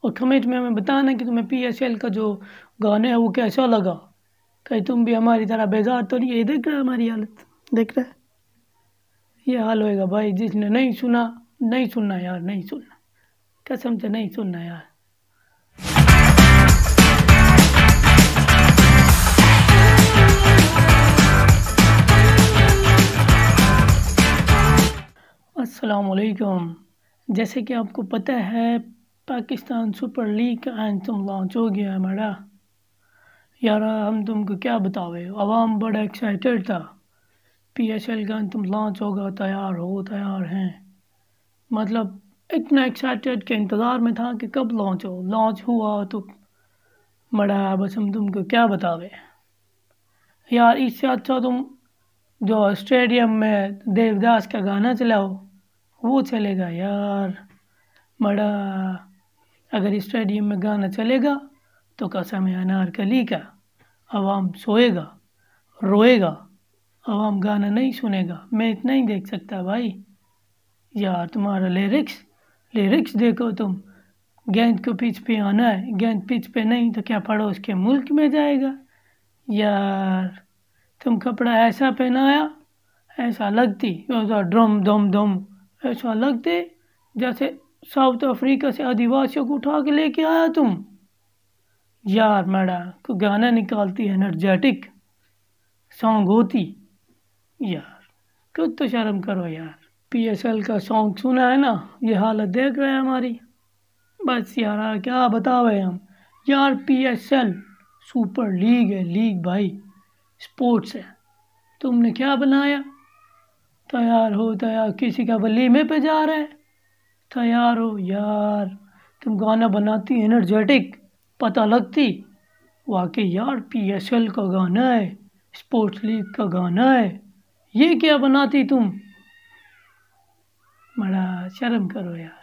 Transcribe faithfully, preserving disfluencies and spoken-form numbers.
और कमेंट में हमें बताना कि तुम्हें पी एस एल का जो गाना है वो कैसा लगा। कहीं तुम भी हमारी तरह बेजार तो नहीं है। देख रहा है हमारी हालत, देख रहा है, ये हाल होएगा भाई। जिसने नहीं सुना नहीं सुनना यार, नहीं सुनना, कसम से नहीं सुनना यार। अस्सलामुअलैकुम। जैसे कि आपको पता है पाकिस्तान सुपर लीग का एंथम लॉन्च हो गया है हमारा। यार हम तुमको क्या बतावे, आवाम बड़ा एक्साइटेड था। पी एस एल का एंथम लॉन्च होगा, तैयार हो तैयार हैं, मतलब इतना एक्साइटेड के इंतज़ार में था कि कब लॉन्च हो। लॉन्च हुआ तो बड़ा, बस हम तुमको क्या बतावे यार। इससे अच्छा तुम जो स्टेडियम में देवदास का गाना चलाओ वो चलेगा यार। बड़ा अगर स्टेडियम में गाना चलेगा तो कसम है अनारकली का, आवाम सोएगा रोएगा, आवाम गाना नहीं सुनेगा। मैं इतना ही देख सकता भाई यार। तुम्हारा लिरिक्स लिरिक्स देखो तुम, गेंद को पिच पे आना है, गेंद पिच पे नहीं तो क्या पड़ोस के मुल्क में जाएगा यार। तुम कपड़ा ऐसा पहनाया, ऐसा लगती ड्रम धम धम, ऐसा लगते जैसे साउथ अफ्रीका से आदिवासियों को उठा के लेके आया तुम यार। मैडा को गाना निकालती एनर्जेटिक सॉन्ग होती यार, कुछ तो शर्म करो यार। पी एस एल का सॉन्ग सुना है ना, ये हालत देख रहे हैं हमारी। बस यार क्या बतावे हम यार। P S L super league है, लीग भाई, स्पोर्ट्स है। तुमने क्या बनाया, तैयार हो तैयार, किसी का वलीमे पे जा रहा है, तैयार हो यार। तुम गाना बनाती एनर्जेटिक, पता लगती वाकई यार पी एस एल का गाना है, स्पोर्ट्स लीग का गाना है। ये क्या बनाती तुम, बड़ा शर्म करो यार।